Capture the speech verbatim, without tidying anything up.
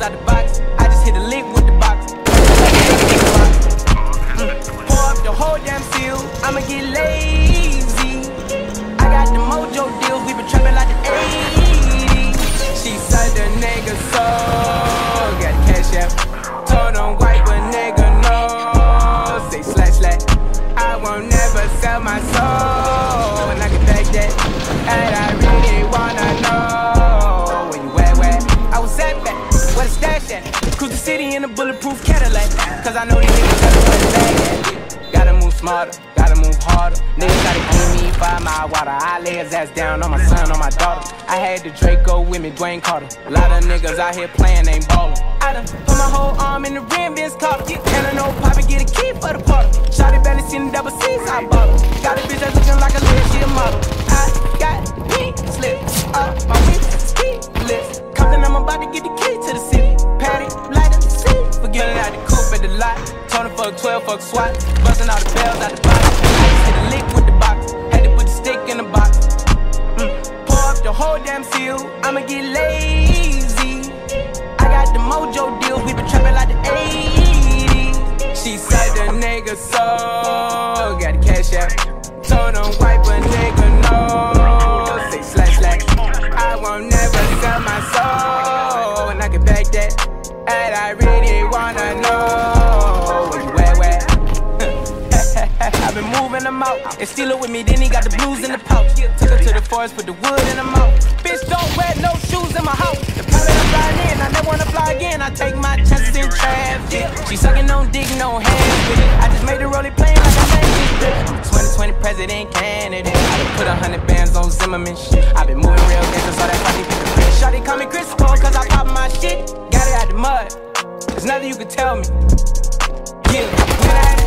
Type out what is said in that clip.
out the box. I just hit a lick with the box. Mm. Pour up the whole damn seal, I'ma get lazy. I got the mojo deals, we been trapping like the eighties. She said the nigga soul, got the cash out. Told him wipe a nigga no, say slash slash. I won't never sell my soul, and I can back that. And I really wanna know where you at, where I was at back, where the stash at. Cruise the city in a bulletproof Cadillac, cause I know these niggas tell us where the bag at. Gotta move smarter, gotta move harder. Niggas gotta give me five mile water. I lay his ass down on my son, on my daughter. I had the Draco with me, Dwayne Carter. A lot of niggas out here playing, ain't ballin'. I done put my whole arm in the rim, Vince Carter. And I know Poppy get a key for the party. Shawty barely seen the double C's, I bought her. Got a bitch that's looking like a little, she a model. I got pink slips, up my wrist, ski lips. Compton, I'm about to get the key to the city. Patty, light up the seat. Forgetting out the coupe at the lot. Tony fuck twelve, fuck SWAT. Busting all the bells out the box. I just hit a lick with the box. Had to put the stick in the box. Mm. Pour up the whole damn seal, I'ma get lazy. I got the mojo deals, we been trapping like the eighties. She said the nigga soul, got the cash out. Told him wipe a nigga no, say slash slash. I won't never sell my soul, and I can back that. And I really wanna know where you at, where? I've been moving them out, and steal it with me, then he got the blues in the pouch. Took her to the forest, put the wood in the mouth. Bitch, don't wear no shoes in my house. The pilot I'm flying in, I never wanna fly again. I take my chances in traffic. She sucking on dick, no hands with it. I just made her roll it plain like I made it. twenty twenty president candidate. I done put a hundred bands on Zimmerman shit. I been moving real gangsta, so that's why they pick the bitch. Shawty call me Chris Cole, cause I pop my shit. Got it out the mud, there's nothing you can tell me. Yeah, when I